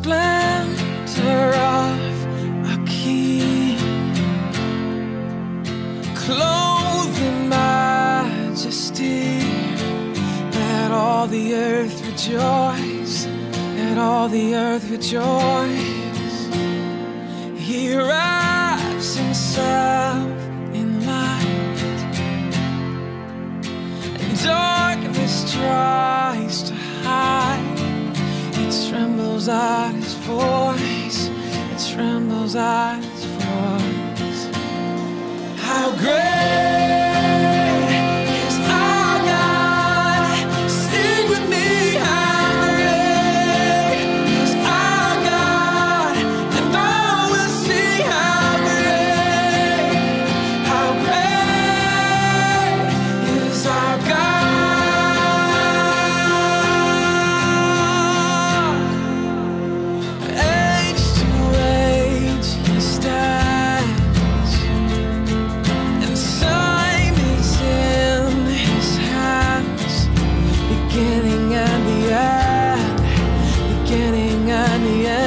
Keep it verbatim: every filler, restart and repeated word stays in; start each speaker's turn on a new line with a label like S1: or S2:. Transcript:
S1: splendor of a king, clothed in majesty. Let all the earth rejoice, let all the earth rejoice. He wraps himself in light, and darkness tries to hide. It trembles at his voice, it trembles at his voice. How great is our God? Sing with me, how great is our God? And all will see how great, how great is our God. Beginning and the end, beginning and the end.